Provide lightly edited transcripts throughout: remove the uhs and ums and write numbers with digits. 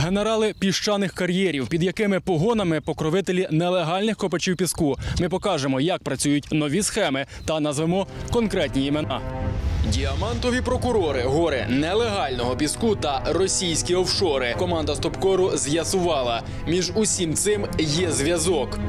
Генерали піщаних кар'єрів, під якими погонами покровителі нелегальних копачів піску. Ми покажемо, як працюють нові схеми та назвемо конкретні імена. Діамантові прокурори, гори нелегального піску та російські офшори. Команда Стопкору з'ясувала, між усім цим є зв'язок.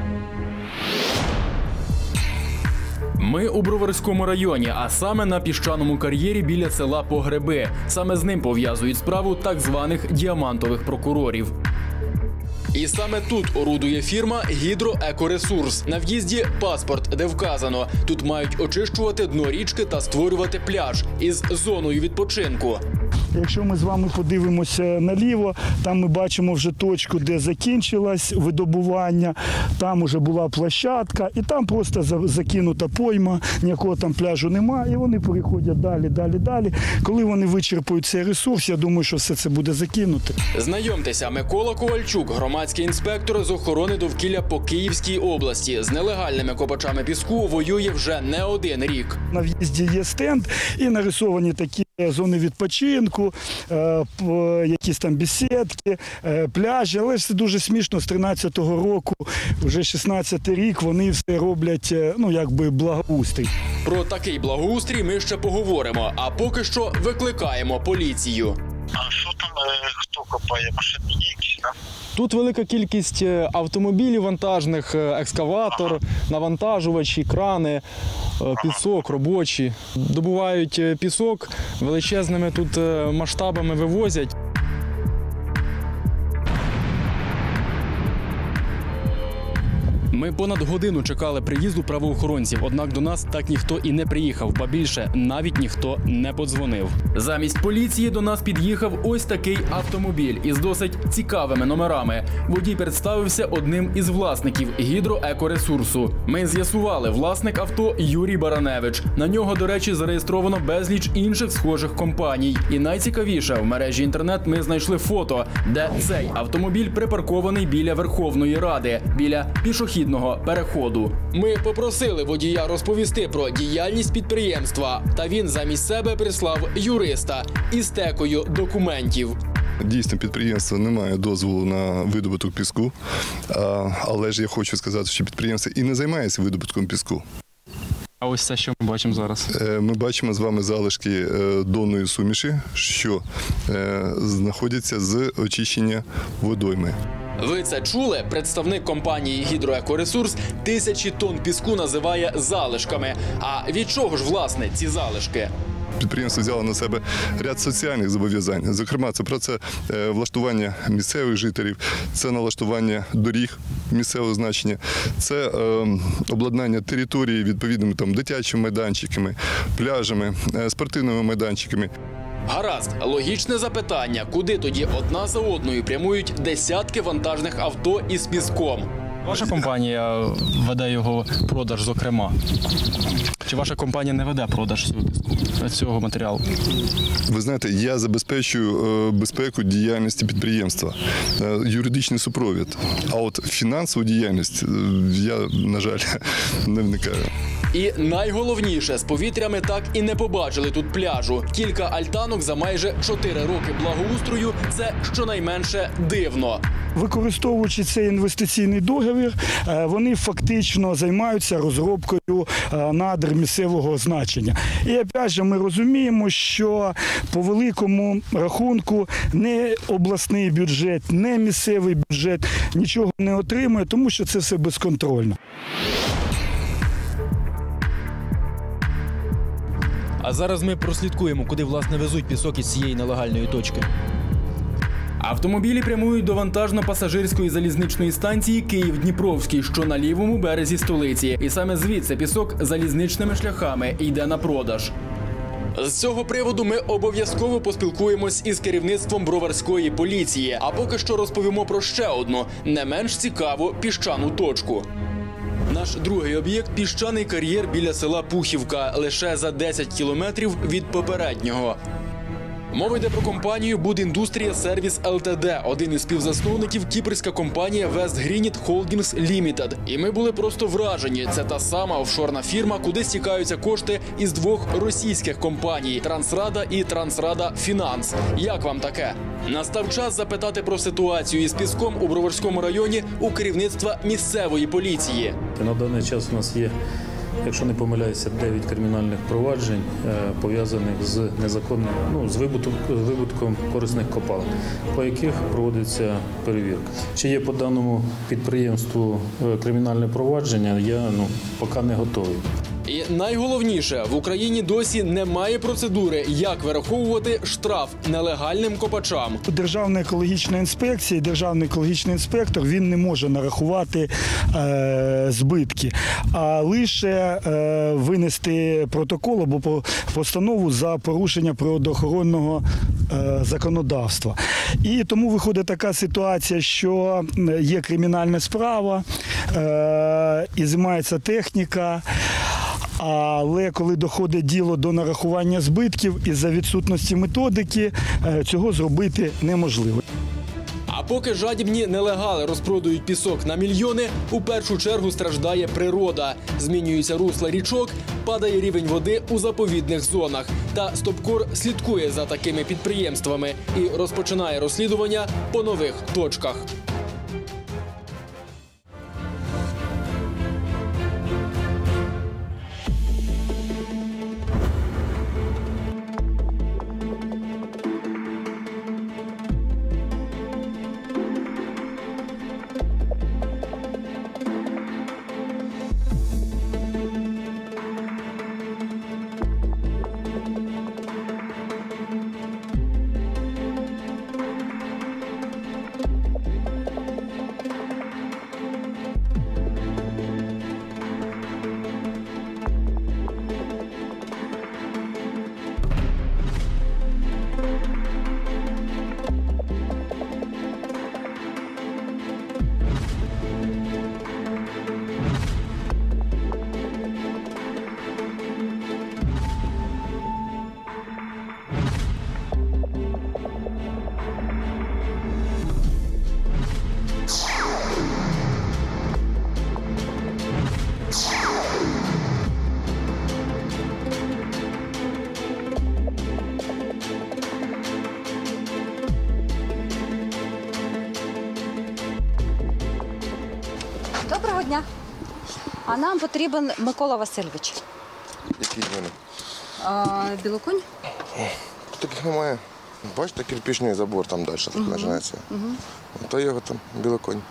Ми у Броварському районі, а саме на піщаному кар'єрі біля села Погреби. Саме з ним пов'язують справу так званих діамантових прокурорів. І саме тут орудує фірма «Гідроекоресурс». На в'їзді паспорт, де вказано, тут мають очищувати дно річки та створювати пляж із зоною відпочинку. Якщо ми з вами подивимося наліво, там ми бачимо вже точку, де закінчилось видобування, там вже була площадка, і там просто закинута пойма, ніякого там пляжу немає, і вони переходять далі. Коли вони вичерпують цей ресурс, я думаю, що все це буде закинуто. Знайомтеся, Микола Ковальчук, громадський інспектор з охорони довкілля по Київській області. З нелегальними копачами піску воює вже не один рік. На в'їзді є стенд і нарисовані такі зони відпочинку, якісь там бесідки, пляжі. Але все дуже смішно, з 13-го року, вже 16-й рік, вони все роблять, благоустрій. Про такий благоустрій ми ще поговоримо, а поки що викликаємо поліцію. А що там, хто копає? Машини якісь, так? Тут велика кількість автомобілів вантажних, екскаватор, навантажувачі, крани, пісок, робочі. Добувають пісок, величезними тут масштабами вивозять. Ми понад годину чекали приїзду правоохоронців, однак до нас так ніхто і не приїхав, ба більше, навіть ніхто не подзвонив. Замість поліції до нас під'їхав ось такий автомобіль із досить цікавими номерами. Водій представився одним із власників «Гідроекоресурсу». Ми з'ясували, власник авто Юрій Бараневич. На нього, до речі, зареєстровано безліч інших схожих компаній. І найцікавіше, в мережі інтернет ми знайшли фото, де цей автомобіль припаркований біля Верховної Ради, біля пішохідного переходу. Ми попросили водія розповісти про діяльність підприємства, та він замість себе прислав юриста із стекою документів. Дійсно, підприємство не має дозволу на видобуток піску, але ж я хочу сказати, що підприємство і не займається видобутком піску. А ось це, що ми бачимо зараз? Ми бачимо з вами залишки донної суміші, що знаходяться з очищення водойми. Ви це чули? Представник компанії «Гідроекоресурс» тисячі тонн піску називає залишками. А від чого ж, власне, ці залишки? Підприємство взяло на себе ряд соціальних зобов'язань. Зокрема, це влаштування місцевих жителів, це налаштування доріг місцевого значення, це обладнання території відповідними дитячими майданчиками, пляжами, спортивними майданчиками. Гаразд, логічне запитання. Куди тоді одна за одною прямують десятки вантажних авто із піском? Ваша компанія веде його продаж, зокрема. Чи ваша компанія не веде продаж цього піску, цього матеріалу? Ви знаєте, я забезпечую безпеку діяльності підприємства, юридичний супровід. А от фінансову діяльність я, на жаль, не вникаю. І найголовніше, з повітря ми так і не побачили тут пляжу. Кілька альтанок за майже 4 роки благоустрою – це щонайменше дивно. Використовуючи цей інвестиційний договір, вони фактично займаються розробкою надр місцевого значення. І, опять же, ми розуміємо, що по великому рахунку не обласний бюджет, не місцевий бюджет нічого не отримує, тому що це все безконтрольно. А зараз ми прослідкуємо, куди, власне, везуть пісок із цієї нелегальної точки. Автомобілі прямують до вантажно-пасажирської залізничної станції Київ-Дніпровський, що на лівому березі столиці. І саме звідси пісок залізничними шляхами йде на продаж. З цього приводу ми обов'язково поспілкуємось із керівництвом броварської поліції. А поки що розповімо про ще одну, не менш цікаву піщану точку. Наш другий об'єкт – піщаний кар'єр біля села Пухівка, лише за 10 кілометрів від попереднього. Мова йде про компанію «Будіндустрія Сервіс ЛТД», один із співзасновників кіпрська компанія Westgranite Holdings Limited. І ми були просто вражені. Це та сама офшорна фірма, куди стікаються кошти із двох російських компаній – Трансрада і Трансрада Фінанс. Як вам таке? Настав час запитати про ситуацію із піском у Броварському районі у керівництва місцевої поліції. На даний час у нас є, якщо не помиляюся, 9 кримінальних проваджень, пов'язаних з незаконним, з видобутком корисних копалин, по яких проводиться перевірка. Чи є по даному підприємству кримінальне провадження, я поки не готовий. І найголовніше, в Україні досі немає процедури, як вираховувати штраф нелегальним копачам. Державна екологічна інспекція, державний екологічний інспектор, він не може нарахувати збитки, а лише винести протокол або постанову за порушення природоохоронного законодавства. І тому виходить така ситуація, що є кримінальна справа, і знімається техніка, але коли доходить діло до нарахування збитків, із-за відсутності методики цього зробити неможливо. А поки жадібні нелегали розпродають пісок на мільйони, у першу чергу страждає природа. Змінюються русла річок, падає рівень води у заповідних зонах. Та Стопкор слідкує за такими підприємствами і розпочинає розслідування по нових точках. Доброго дня. А нам потрібен Микола Васильович. Який в мене? Білоконь? Таких немає. Бачите, кирпичний забор там далі починається. То його там Білоконь.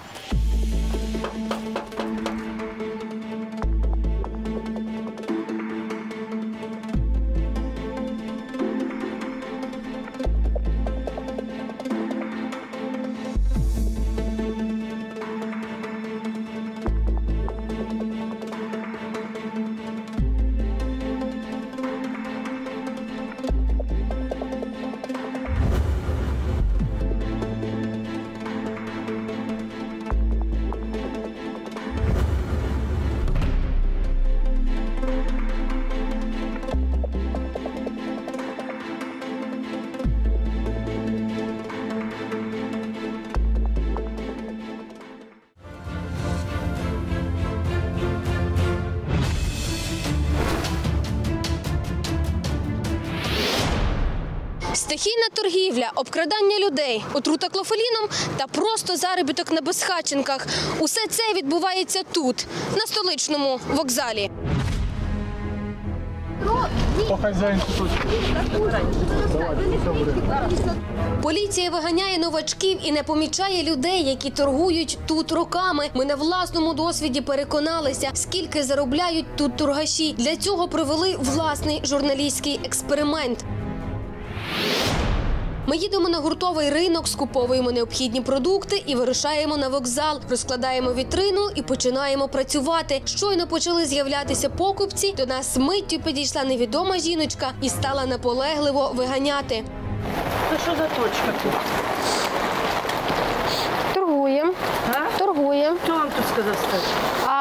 Стихійна торгівля, обкрадання людей, отрута клофеліном та просто заробіток на безхатченках. Усе це відбувається тут, на столичному вокзалі. Поліція виганяє новачків і не помічає людей, які торгують тут роками. Ми на власному досвіді переконалися, скільки заробляють тут торгаші. Для цього провели власний журналістський експеримент. Ми їдемо на гуртовий ринок, скуповуємо необхідні продукти і вирушаємо на вокзал. Розкладаємо вітрину і починаємо працювати. Щойно почали з'являтися покупці, до нас миттю підійшла невідома жіночка і стала наполегливо виганяти. Це що за точка тут? Торгуємо. Торгуємо. Хто вам тут сказав стати? А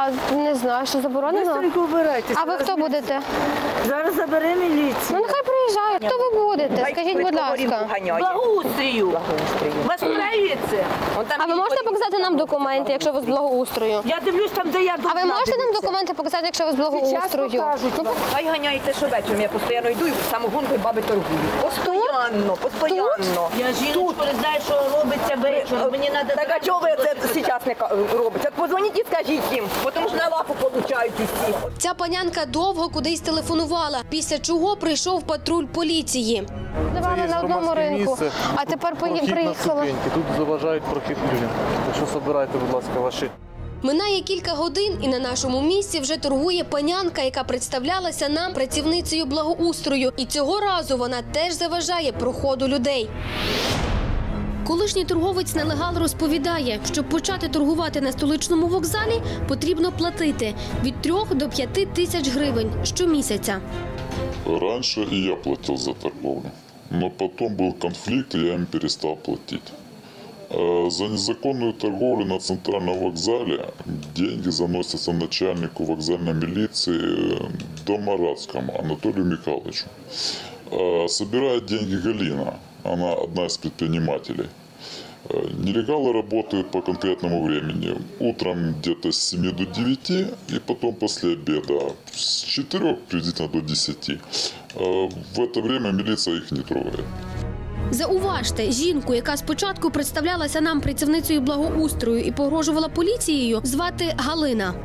А не знаю, що заборонено? Быстренько убирайте. А ви хто будете? Зараз забере міліцію. Ну нехай приїжджає. Хто ви будете? Скажіть, будь ласка. Благоустрою. Вас справиться? А ви можете показати нам документи, якщо ви з благоустрою? Я дивлюсь там, де я А ви можете нам документи показати, якщо ви з благоустрою? Хай ганяєте, що вечором. Я постійно йду і самогонкою баби торгую. Постоянно. Я жіночку не знаю, що робиться вечором. Мені треба... Так а чого ви це зараз не робите? Подзвоніть і скажіть їм, тому що на лапу получають усі. Ця панянка довго кудись телефонувала, після чого прийшов патруль поліції. Давали на одному ринку, а тепер приїхала. Тут заважають прохід людям. Так що забирайте, будь ласка, ваші. Минає кілька годин, і на нашому місці вже торгує панянка, яка представлялася нам працівницею благоустрою. І цього разу вона теж заважає проходу людей. Колишній торговець нелегал розповідає, щоб почати торгувати на столичному вокзалі, потрібно платити від 3 до 5 тисяч гривень щомісяця. Раньше и я платил за торговлю, но потом был конфликт, и я им перестал платить. За незаконную торговлю на центральном вокзале деньги заносятся начальнику вокзальной милиции Домарадскому Анатолию Михайловичу. Собирает деньги Галина, она одна из предпринимателей. Нелегалы работают по конкретному времени. Утром где-то с 7 до 9 и потом после обеда с 4 приблизительно до 10. В это время милиция их не трогает. Зауважте, жінку, яка спочатку представлялася нам працівницею благоустрою і погрожувала поліцією, звати Галина.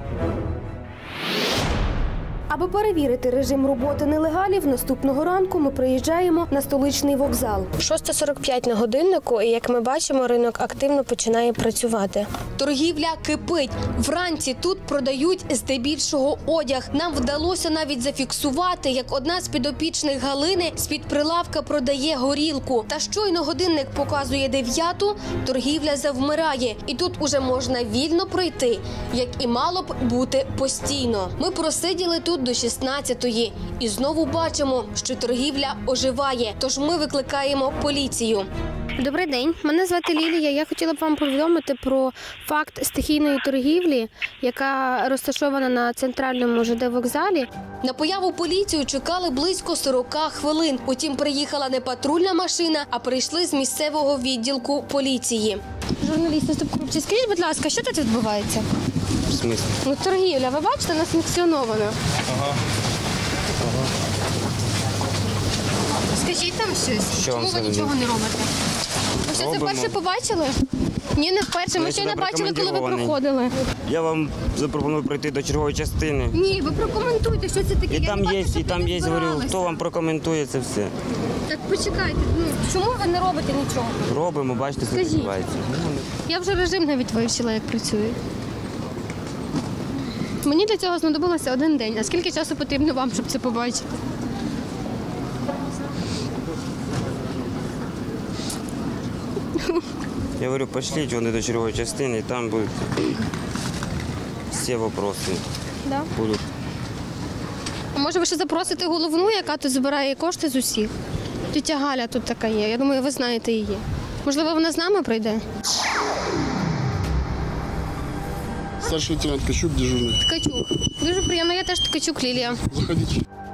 Аби перевірити режим роботи нелегалів, наступного ранку ми приїжджаємо на столичний вокзал. 6:45 на годиннику, і, як ми бачимо, ринок активно починає працювати. Торгівля кипить. Вранці тут продають здебільшого одяг. Нам вдалося навіть зафіксувати, як одна з підопічних Галини з-під прилавка продає горілку. Та щойно годинник показує 9, торгівля завмирає. І тут уже можна вільно пройти, як і мало б бути постійно. Ми просиділи тут до 16-ї. І знову бачимо, що торгівля оживає. Тож ми викликаємо поліцію. Добрий день, мене звати Лілія. Я хотіла б вам повідомити про факт стихійної торгівлі, яка розташована на центральному ЖД вокзалі. На появу поліції чекали близько 40 хвилин. Утім, приїхала не патрульна машина, а прийшли з місцевого відділку поліції. Журналісти «Стоп корупції», скажіть, будь ласка, що тут відбувається? В смислі? Ну, торгівля, ви бачите, вона санкціонована. Ага. Скажіть там щось. Що чому вам ви це нічого не робите? Ви що, це Робимо. вперше побачили? Ні, не вперше. Ми ще не бачили, коли ви проходили. Я вам запропоную пройти до чергової частини. Ні, ви прокоментуйте, що це таке. І Я там не є, бачу, щоб і там ви є, збиралися. говорю, хто вам прокоментує це все. Так почекайте, чому ви не робите нічого? Робимо, бачите, що Скажіть. відбувається. Я вже режим навіть вивчила, як працює. Мені для цього знадобилося 1 день. А скільки часу потрібно вам, щоб це побачити? Я говорю, пошліть вони до чергової частини, і там будуть всі вопроси. Да? Будуть. А може ви ще запросите головну, яка тут збирає кошти з усіх? Тетя Галя тут така є. Я думаю, ви знаєте її. Можливо, вона з нами прийде? Старший лейтенант Ткачук, дежурный. Ткачук. Дуже приємно, я теж Ткачук Лілія. Заходите.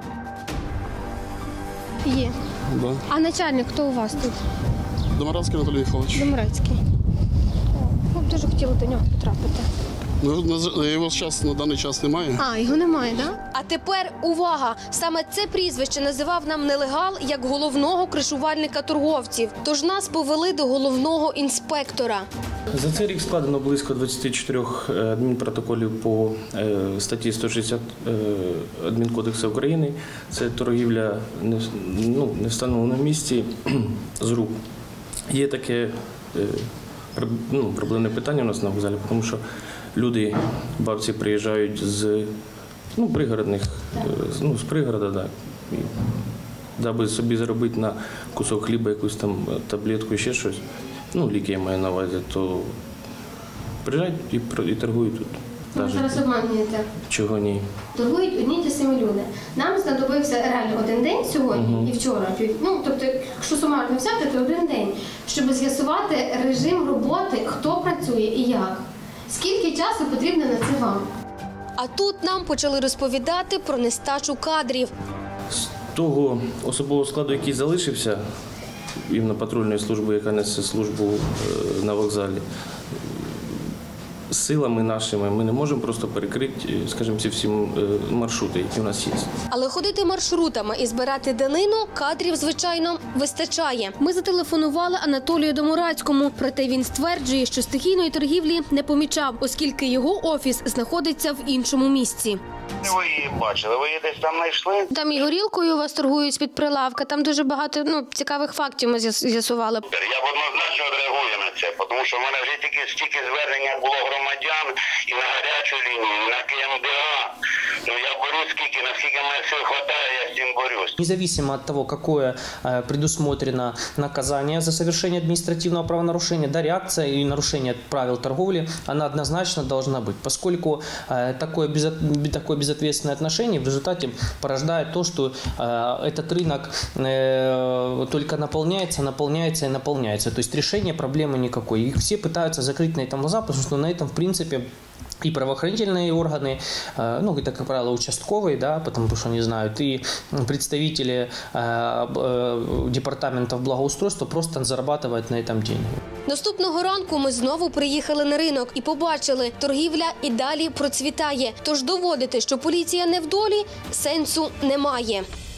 Є. Да. А начальник хто у вас тут? Домарадский Анатолий Михайлович. Домрецький. Ми б дуже хотіли до нього потрапити. Ну, його зараз на даний час немає. А, його немає, так? Да? А тепер увага! Саме це прізвище називав нам нелегал як головного кришувальника торговців. Тож нас повели до головного інспектора. За цей рік складено близько 24 адмінпротоколів по статті 160 Адмінкодексу України. Це торгівля не встановленому місці з рук. Є таке проблемне питання у нас на вокзалі, тому що люди, бабці, приїжджають з пригородних, з пригорода, да, і, даби собі заробити на кусок хліба, якусь там таблетку, ще щось, ліки я маю на увазі, то приїжджають і торгують тут. Ви зараз обманюєте. Чого ні? Торгують одні й ті самі люди. Нам знадобився реально 1 день сьогодні і вчора. Тобто, якщо сумарно взяти, то 1 день, щоб з'ясувати режим роботи, хто працює і як. Скільки часу потрібно на це вам? А тут нам почали розповідати про нестачу кадрів. З того особового складу, який залишився, іменно патрульної служби, яка несе службу на вокзалі, силами нашими ми не можемо просто перекрити, скажімо, ці всі маршрути, які у нас є. Але ходити маршрутами і збирати данину кадрів, звичайно, вистачає. Ми зателефонували Анатолію Домурацькому, проте він стверджує, що стихійної торгівлі не помічав, оскільки його офіс знаходиться в іншому місці. Ви її бачили, ви її десь там знайшли? Там і горілкою у вас торгують з-під прилавка, там дуже багато цікавих фактів ми з'ясували. Я б однозначно реагую на це, тому що в мене вже стільки звернення було громадян і на гарячу лінію, і на КМДА. Я борюсь наскільки мене сил хватає, я з цим борюсь. Независимо от того, какое предусмотрено наказание за совершение административного правонарушения, да, реакция и нарушение правил торговли, она однозначно должна быть, поскольку такое безответственное отношение в результате порождает то, что этот рынок только наполняется и наполняется. То есть решения проблемы никакой. И все пытаются закрыть на этом глаза, потому что на этом, в принципе, и правоохранительные органы, это, как правило, участковые, да, потому что они знают, и представители департаментов благоустройства просто зарабатывают на этом деньги. Наступного ранку ми знову приїхали на ринок і побачили, торгівля і далі процвітає. Тож доводити, що поліція не в долі, сенсу немає.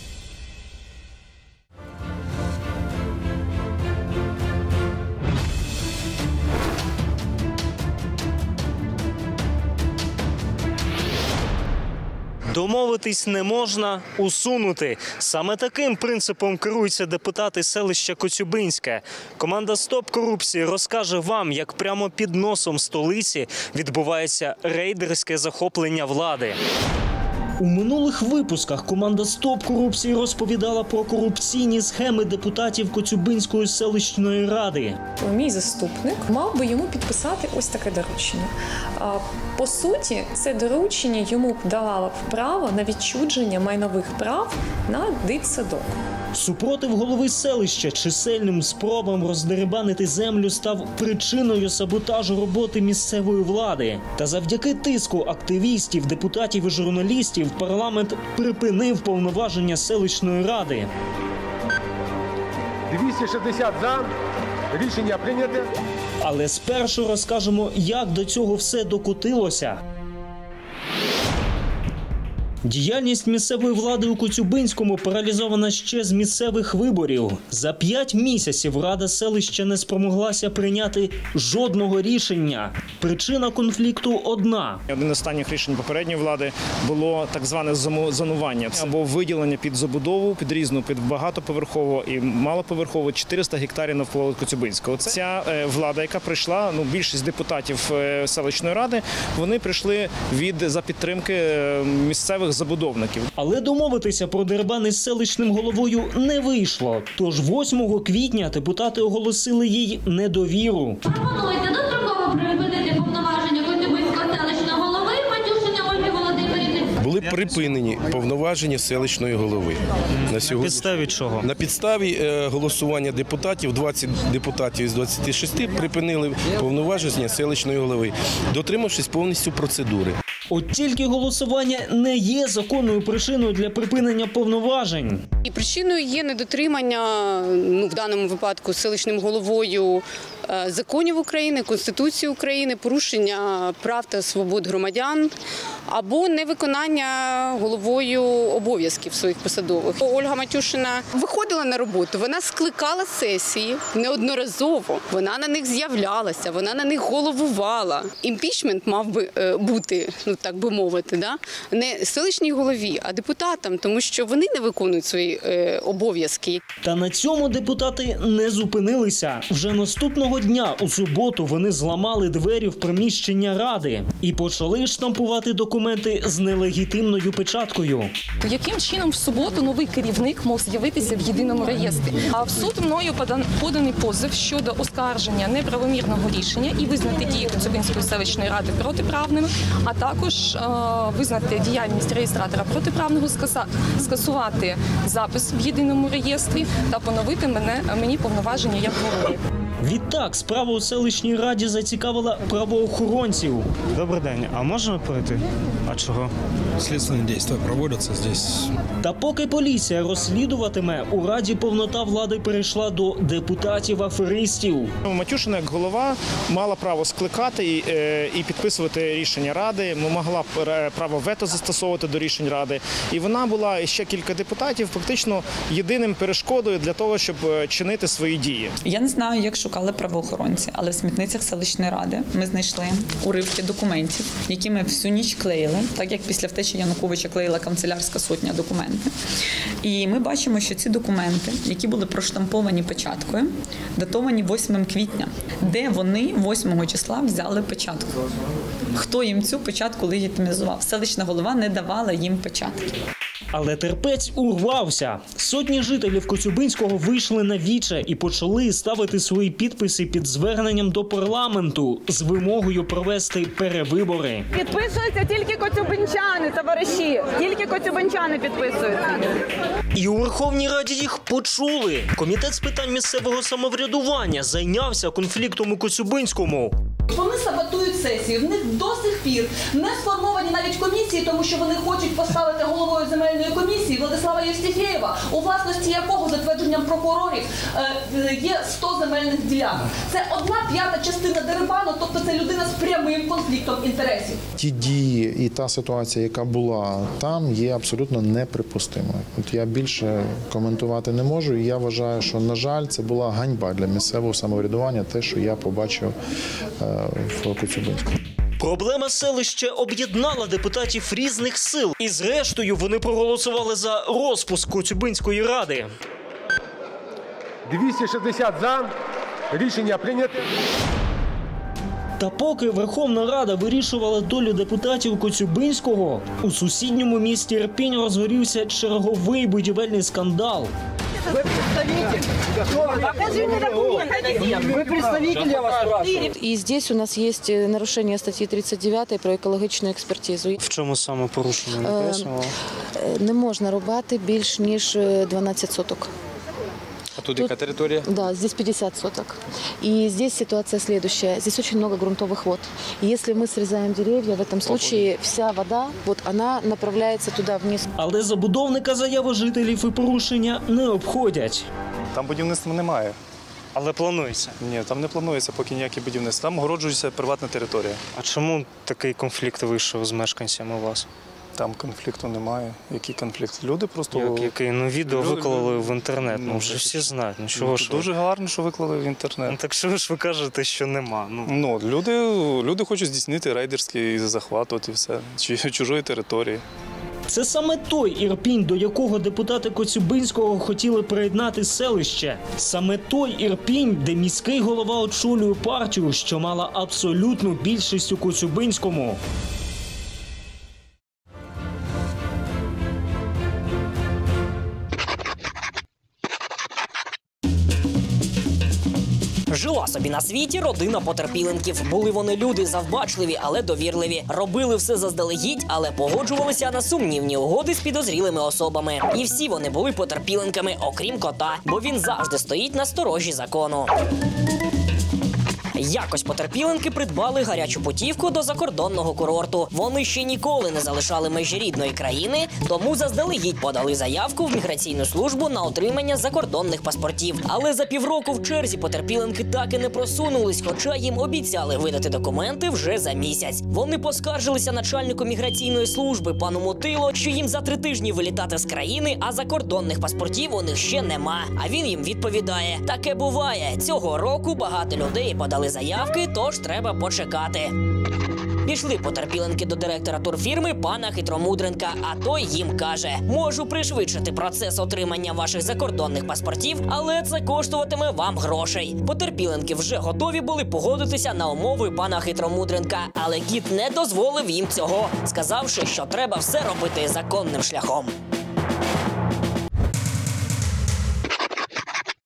Домовитись не можна – усунути. Саме таким принципом керуються депутати селища Коцюбинське. Команда «Стоп корупції» розкаже вам, як прямо під носом столиці відбувається рейдерське захоплення влади. У минулих випусках команда «Стоп корупції» розповідала про корупційні схеми депутатів Коцюбинської селищної ради. Мій заступник мав би йому підписати ось таке доручення. По суті, це доручення йому давало б право на відчуження майнових прав на дитсадок. Супротив голови селища чисельним спробам роздерибанити землю став причиною саботажу роботи місцевої влади. Та завдяки тиску активістів, депутатів і журналістів парламент припинив повноваження селищної ради. 260 за. Рішення прийняте. Але спершу розкажемо, як до цього все докотилося. Діяльність місцевої влади у Коцюбинському паралізована ще з місцевих виборів. За 5 місяців рада селища не спромоглася прийняти жодного рішення. Причина конфлікту одна. Одне з останніх рішень попередньої влади було так зване зонування або виділення під забудову, під різну, під багатоповерхову і малоповерхову 400 гектарів навколо Коцюбинського. Ця влада, яка прийшла, більшість депутатів селищної ради, вони прийшли за підтримки місцевих забудовників. Але домовитися про дерибан із селищним головою не вийшло. Тож 8 квітня депутати оголосили їй недовіру. Пропонується достроково припинити повноваження Коцюбинського селищного голови Матюшина Ольги Володимирівни. Були припинені повноваження селищної голови. На підставі чого? На підставі голосування депутатів, 20 депутатів із 26 припинили повноваження селищної голови, дотримавшись повністю процедури. От тільки голосування не є законною причиною для припинення повноважень. І причиною є недотримання, в даному випадку, селищним головою законів України, Конституції України, порушення прав та свобод громадян або невиконання головою обов'язків своїх посадових. Ольга Матюшина виходила на роботу, вона скликала сесії неодноразово, вона на них з'являлася, вона на них головувала. Імпічмент мав би бути, так би мовити, не селищній голові, а депутатам, тому що вони не виконують свої обов'язки. Та на цьому депутати не зупинилися. Вже наступного дня, у суботу, вони зламали двері в приміщення ради і почали штампувати документи з нелегітимною печаткою. Яким чином в суботу новий керівник мав з'явитися в єдиному реєстрі? А в суд мною поданий позов щодо оскарження неправомірного рішення і визнати дії Коцюбинської селищної ради протиправними, а також визнати діяльність реєстратора протиправного, скасувати запис в єдиному реєстрі та поновити мені повноваження як голови. Відтак, справа у селищній раді зацікавила правоохоронців. Добрий день, а можна пройти? А чого? Слідчі дії проводяться здесь. Та поки поліція розслідуватиме, у раді повнота влади перейшла до депутатів-аферистів. Матюшина, як голова, мала право скликати і підписувати рішення ради, могла право вето застосовувати до рішень ради. І вона була, і ще кілька депутатів, фактично єдиним перешкодою для того, щоб чинити свої дії. Я не знаю, як шукали правоохоронці, але в смітницях селищної ради ми знайшли уривки документів, які ми всю ніч клеїли, так як після втечі Януковича клеїла канцелярська сотня документи. І ми бачимо, що ці документи, які були проштамповані печаткою, датовані 8 квітня, де вони 8 числа взяли печатку. Хто їм цю печатку легітимізував? Селищна голова не давала їм печатки. Але терпець урвався. Сотні жителів Коцюбинського вийшли на віче і почали ставити свої підписи під зверненням до парламенту з вимогою провести перевибори. Підписуються тільки коцюбинчани, товариші. Тільки коцюбинчани підписуються. І у Верховній Раді їх почули. Комітет з питань місцевого самоврядування зайнявся конфліктом у Коцюбинському. Вони саботують сесію. В них до сих пір не сформовані навіть комісії, тому що вони хочуть поставити головою земельної комісії Владислава Євстіфєєва, у власності якого, за твердженням прокурорів, є 100 земельних ділянок. Це 1/5 частина дерибану, тобто це людина з прямим конфліктом інтересів. Ті дії і та ситуація, яка була там, є абсолютно неприпустимою. От я більше коментувати не можу, і я вважаю, що, на жаль, це була ганьба для місцевого самоврядування, те, що я побачив в Коцюбинську. Проблема селища об'єднала депутатів різних сил. І зрештою вони проголосували за розпуск Коцюбинської ради. 260 за. Рішення прийнято. Та поки Верховна Рада вирішувала долю депутатів Коцюбинського, у сусідньому місті Ірпінь розгорівся черговий будівельний скандал. Вы представитель? Покажи мне документы. Вы представитель, я вас спрашиваю. И здесь у нас есть нарушение статьи 39 про екологічну експертизу. В чому саме порушення? Не можна рубати більш ніж 12 соток. А тут яка територия? Да, здесь 50 соток. И здесь ситуация следующая. Здесь очень много грунтовых вод. И если мы срезаем деревья, в этом случае вся вода, вот она направляется туда вниз. Але забудовника заяви жителів і порушення не обходять. Там будівництва немає. Але планується? Ні, там не планується поки ніяке будівництво. Там огороджується приватна територія. А чому такий конфлікт вийшов з мешканцями у вас? Там конфлікту немає. Який конфлікт? Люди просто... Який? Ну, відео виклали в інтернет. Ну, вже всі знають. Ну, чого ж дуже гарно, що виклали в інтернет. Ну, так що ж ви кажете, що нема? Ну, люди хочуть здійснити рейдерський захват, от і все. Чужої території. Це саме той Ірпінь, до якого депутати Коцюбинського хотіли приєднати селище. Саме той Ірпінь, де міський голова очолює партію, що мала абсолютну більшість у Коцюбинському. Жила собі на світі родина потерпіленків. Були вони люди завбачливі, але довірливі. Робили все заздалегідь, але погоджувалися на сумнівні угоди з підозрілими особами. І всі вони були потерпіленками, окрім кота, бо він завжди стоїть на сторожі закону. Якось потерпіленки придбали гарячу путівку до закордонного курорту. Вони ще ніколи не залишали межі рідної країни, тому заздалегідь подали заявку в міграційну службу на отримання закордонних паспортів. Але за півроку в черзі потерпіленки так і не просунулись, хоча їм обіцяли видати документи вже за місяць. Вони поскаржилися начальнику міграційної служби пану Мотило, що їм за 3 тижні вилітати з країни, а закордонних паспортів у них ще нема. А він їм відповідає: таке буває. Цього року багато людей подали заявки, тож треба почекати. Пішли потерпіленки до директора турфірми пана Хитромудренка, а той їм каже: можу пришвидшити процес отримання ваших закордонних паспортів, але це коштуватиме вам грошей. Потерпіленки вже готові були погодитися на умови пана Хитромудренка, але гід не дозволив їм цього, сказавши, що треба все робити законним шляхом.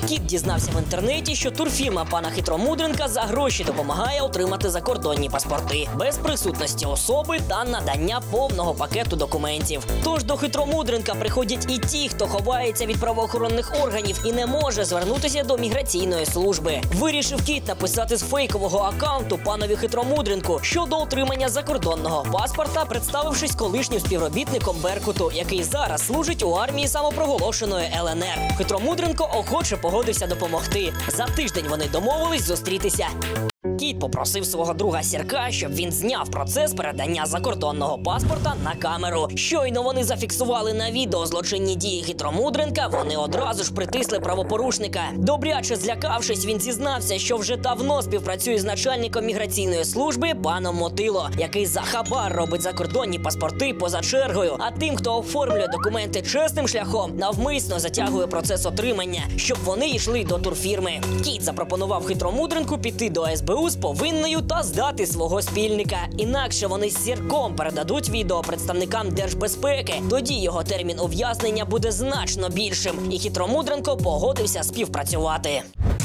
Кіт дізнався в інтернеті, що турфірма пана Хитромудренка за гроші допомагає отримати закордонні паспорти без присутності особи та надання повного пакету документів. Тож до Хитромудренка приходять і ті, хто ховається від правоохоронних органів і не може звернутися до міграційної служби. Вирішив Кіт написати з фейкового аккаунту панові Хитромудренку щодо отримання закордонного паспорта, представившись колишнім співробітником Беркуту, який зараз служить у армії самопроголошеної ЛНР. Хитромудренко охоче погодився допомогти. За тиждень вони домовились зустрітися. Кіт попросив свого друга Сірка, щоб він зняв процес передання закордонного паспорта на камеру. Щойно вони зафіксували на відео злочинні дії Хитромудренка, вони одразу ж притисли правопорушника. Добряче злякавшись, він зізнався, що вже давно співпрацює з начальником міграційної служби паном Мотило, який за хабар робить закордонні паспорти поза чергою, а тим, хто оформлює документи чесним шляхом, навмисно затягує процес отримання, щоб вони йшли до турфірми. Кіт запропонував Хитромудренку піти до СБУ з повинною та здати свого спільника. Інакше вони з Сірком передадуть відео представникам Держбезпеки. Тоді його термін ув'язнення буде значно більшим. І Хитромудренко погодився співпрацювати.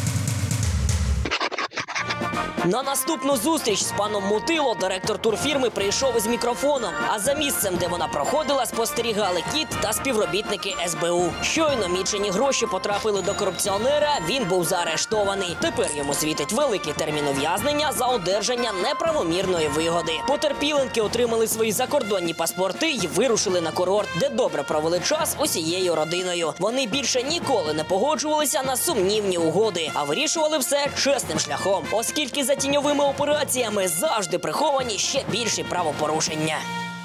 На наступну зустріч з паном Мотило директор турфірми прийшов із мікрофоном, а за місцем, де вона проходила, спостерігали Кіт та співробітники СБУ. Щойно мічені гроші потрапили до корупціонера, він був заарештований. Тепер йому світить великий термін ув'язнення за одержання неправомірної вигоди. Потерпіленки отримали свої закордонні паспорти і вирушили на курорт, де добре провели час усією родиною. Вони більше ніколи не погоджувалися на сумнівні угоди, а вирішували все чесним шляхом, оскільки за тіньовими операціями завжди приховані ще більші правопорушення.